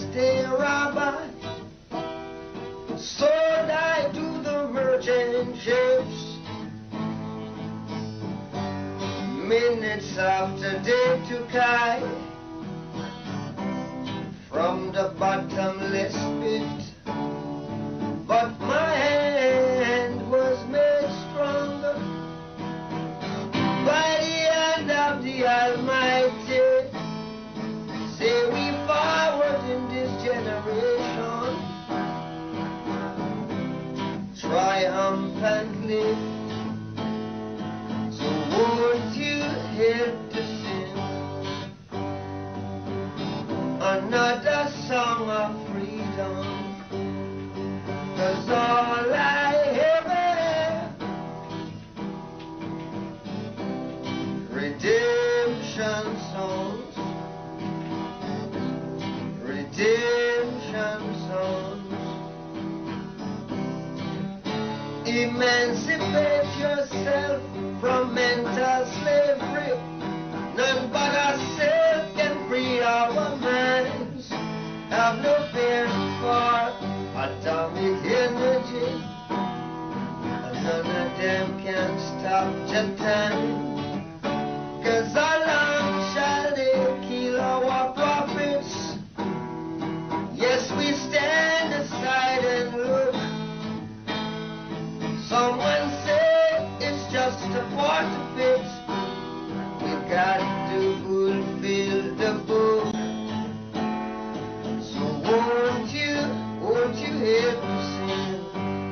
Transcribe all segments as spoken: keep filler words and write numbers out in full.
yesterday, Rabbi, sold I to the merchant ships. Minutes after they took I from the bottomless pit, but my hand was made stronger by the hand of the Almighty. Say we forward in this generation, triumphantly. So won't you help to sing another song of freedom? 'Cause all I ever have, redemption songs, redemption songs. Emancipate yourself from mental slavery. None but ourselves can free our minds. Have no fear for atomic energy. None of them can stop your time. 'Cause how long shall they kill our prophets? Yes, we stand aside and look. Someone said it's just a part of it. We got to fulfill the book. So won't you, won't you help me sing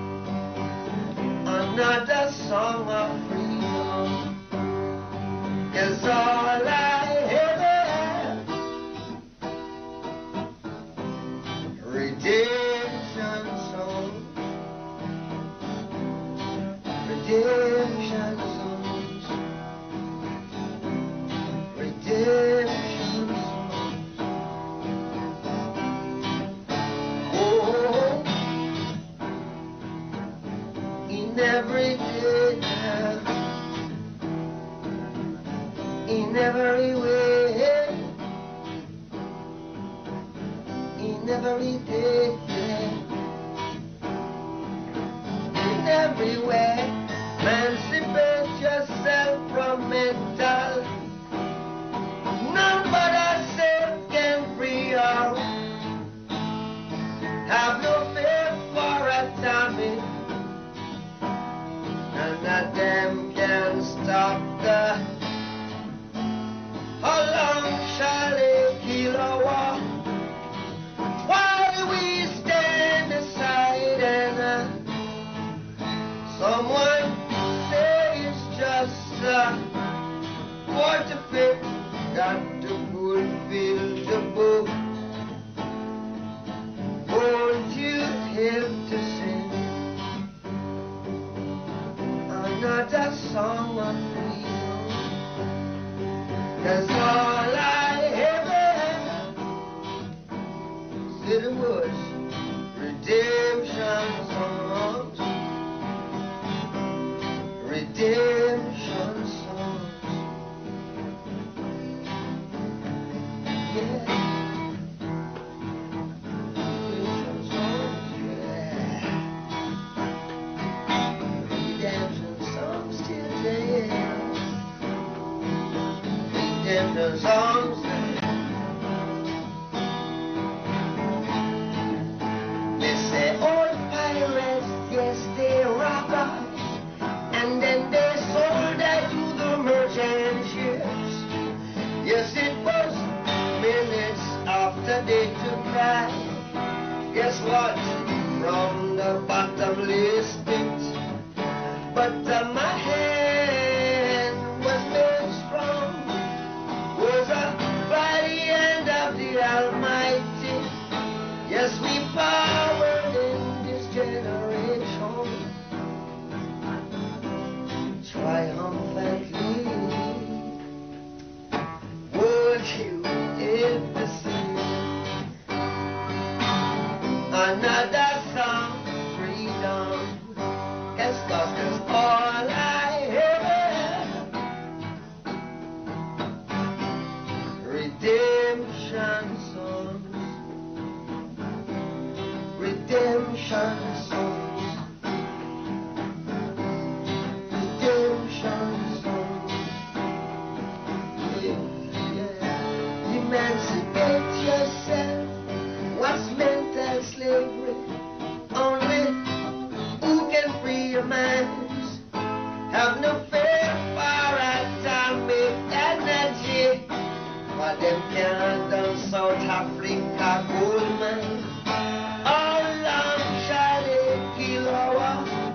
another song of freedom? 'Cause all I ever have, redemption songs, redemption songs, redemption songs. Oh, in every day, in every way, in every day, in everywhere. Emancipate yourself from mental. None but ourselves can free us. Have no fear for atomic. None of them can stop the. How long shall they kill our war? While we stand aside and uh, someone just uh, what to fit, got to fulfill the book. Won't you help to sing another song of freedom? 'Cause all I ever have, said it was redemption songs, redemption songs. Yeah. Redemption songs, yeah. Redemption songs till then. Redemption songs. They say old pirates, yes they rock us. And then they sold I to the merchant ships. Yes, it was minutes after they took I. Guess what? From the bottomless pit. But uh, my hand was made strong. Was up by the hand of the Almighty. Yes, we powered in this generation, triumphantly. Would you help to sing another song, freedom? Cause, cause, cause all redemption songs, redemption songs. Yeah, yeah. Emancipate yourself. What's mental slavery? Only who can free your minds. Have no fear for atomic energy. But them can't done South Africa gold mine. How long shall it kill our?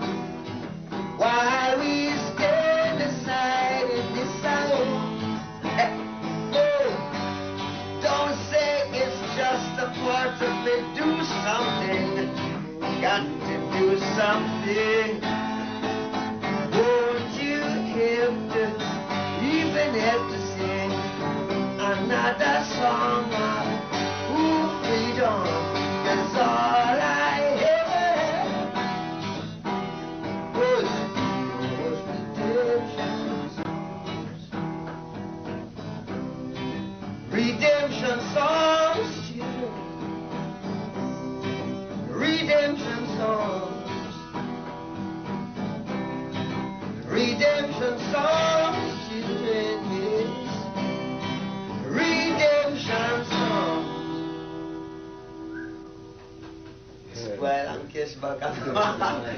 While we stand aside and decide. Eh, oh, don't say it's just a part of it. Do something. Got to do something. Won't you have to even have to sing another song of ooh, freedom? That's all I ever had was was redemption songs. Redemption songs, children. Redemption songs. Redemption songs, children, yes. Redemption songs. Well, I'm kissed back. We must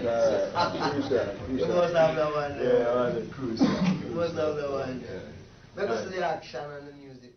have the one. Yeah, on the cruise. We must have the one. Because of the action and the music.